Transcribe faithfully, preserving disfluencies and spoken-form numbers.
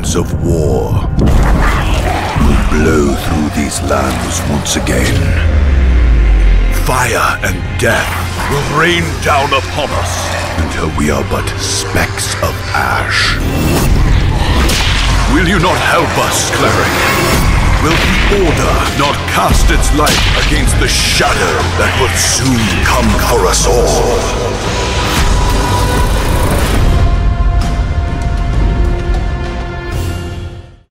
dogs of war will blow through these lands once again. Fire and death will rain down upon us until we are but specks of ash. Will you not help us, cleric? Will the Order not cast its light against the shadow that will soon come for us all?